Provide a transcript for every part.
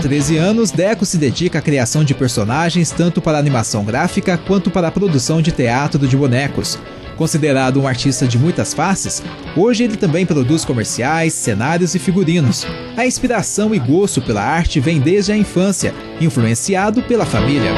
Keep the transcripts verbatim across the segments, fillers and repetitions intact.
treze anos, Deco se dedica à criação de personagens tanto para animação gráfica quanto para a produção de teatro de bonecos. Considerado um artista de muitas faces, hoje ele também produz comerciais, cenários e figurinos. A inspiração e gosto pela arte vem desde a infância, influenciado pela família.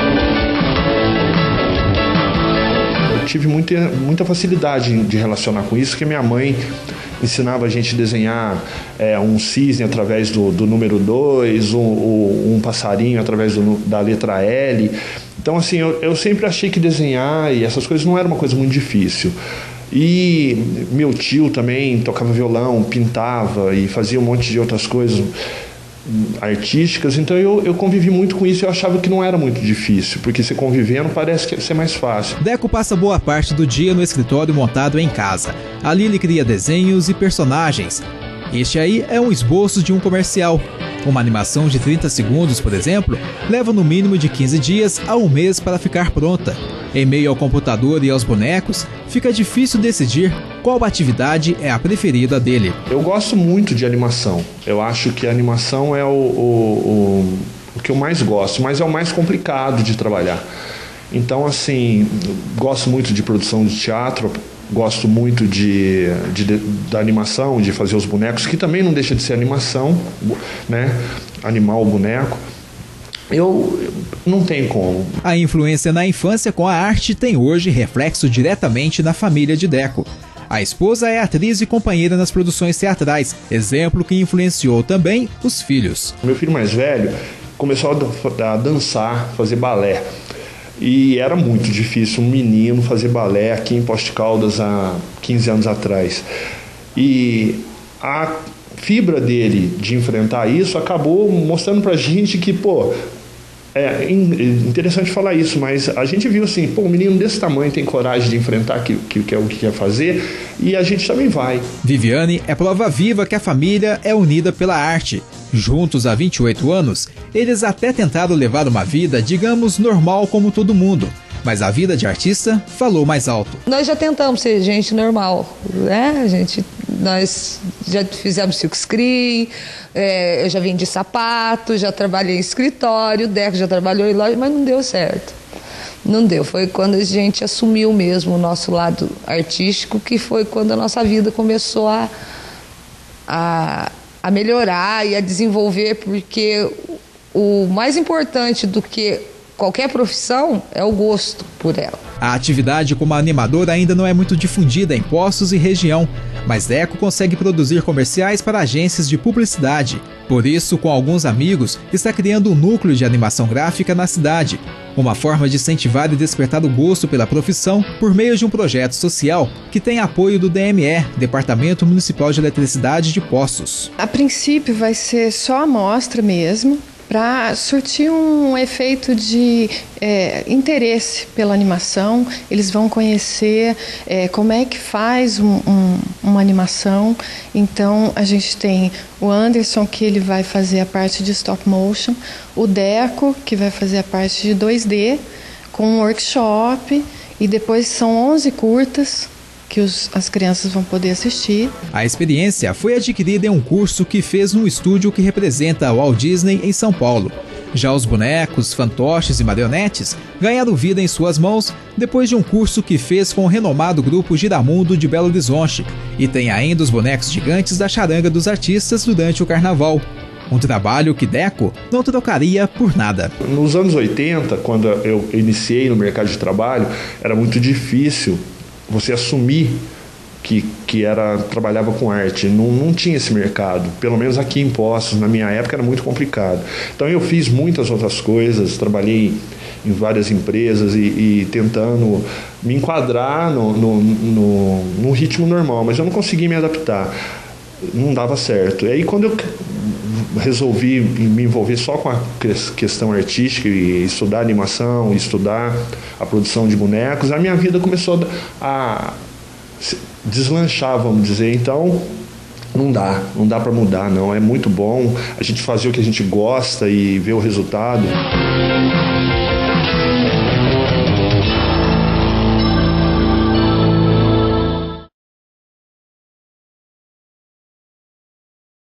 Eu tive muita, muita facilidade de relacionar com isso, porque minha mãe ensinava a gente a desenhar é, um cisne através do, do número dois, um, um passarinho através do, da letra L. Então, assim, eu, eu sempre achei que desenhar e essas coisas não era uma coisa muito difícil. E meu tio também tocava violão, pintava e fazia um monte de outras coisas artísticas, então eu, eu convivi muito com isso e eu achava que não era muito difícil, porque se convivendo parece que ser mais fácil. Deco passa boa parte do dia no escritório montado em casa. Ali ele cria desenhos e personagens. Este aí é um esboço de um comercial. Uma animação de trinta segundos, por exemplo, leva no mínimo de quinze dias a um mês para ficar pronta. Em meio ao computador e aos bonecos, fica difícil decidir qual atividade é a preferida dele. Eu gosto muito de animação. Eu acho que a animação é o, o, o, o que eu mais gosto, mas é o mais complicado de trabalhar. Então, assim, gosto muito de produção de teatro, gosto muito de, de, de, da animação, de fazer os bonecos, que também não deixa de ser animação, né? Animar o boneco. Eu não tenho como. A influência na infância com a arte tem hoje reflexo diretamente na família de Deco. A esposa é atriz e companheira nas produções teatrais, exemplo que influenciou também os filhos. Meu filho mais velho começou a dançar, fazer balé. E era muito difícil um menino fazer balé aqui em Poços de Caldas há quinze anos atrás. E a fibra dele de enfrentar isso acabou mostrando pra gente que, pô, é interessante falar isso, mas a gente viu assim, pô, um menino desse tamanho tem coragem de enfrentar que, que, que é o que quer fazer, e a gente também vai. Viviane é prova viva que a família é unida pela arte. Juntos há vinte e oito anos, eles até tentaram levar uma vida, digamos, normal como todo mundo. Mas a vida de artista falou mais alto. Nós já tentamos ser gente normal, né? A gente, nós já fizemos silk screen, é, eu já vendi sapato, já trabalhei em escritório, o Deco já trabalhou em loja, mas não deu certo. Não deu, foi quando a gente assumiu mesmo o nosso lado artístico, que foi quando a nossa vida começou a, a, a melhorar e a desenvolver, porque o mais importante do que qualquer profissão é o gosto por ela. A atividade como animador ainda não é muito difundida em Poços e região, mas Deco consegue produzir comerciais para agências de publicidade. Por isso, com alguns amigos, está criando um núcleo de animação gráfica na cidade, uma forma de incentivar e despertar o gosto pela profissão por meio de um projeto social que tem apoio do D M E, Departamento Municipal de Eletricidade de Poços. A princípio vai ser só amostra mesmo, para surtir um efeito de é, interesse pela animação. Eles vão conhecer é, como é que faz um, um, uma animação. Então a gente tem o Anderson, que ele vai fazer a parte de stop motion, o Deco, que vai fazer a parte de dois D, com um workshop, e depois são onze curtas que os, as crianças vão poder assistir. A experiência foi adquirida em um curso que fez no estúdio que representa a Walt Disney em São Paulo. Já os bonecos, fantoches e marionetes ganharam vida em suas mãos depois de um curso que fez com o renomado grupo Giramundo de Belo Horizonte. E tem ainda os bonecos gigantes da charanga dos artistas durante o carnaval. Um trabalho que Deco não trocaria por nada. Nos anos oitenta, quando eu iniciei no mercado de trabalho, era muito difícil você assumir que, que era, trabalhava com arte. Não, não tinha esse mercado, pelo menos aqui em Poços, na minha época era muito complicado. Então eu fiz muitas outras coisas, trabalhei em várias empresas e, e tentando me enquadrar no, no, no, no ritmo normal, mas eu não conseguia me adaptar, não dava certo. E aí quando eu resolvi me envolver só com a questão artística e estudar animação, estudar a produção de bonecos, a minha vida começou a deslanchar, vamos dizer. Então não dá, não dá para mudar, não. É muito bom a gente fazer o que a gente gosta e ver o resultado.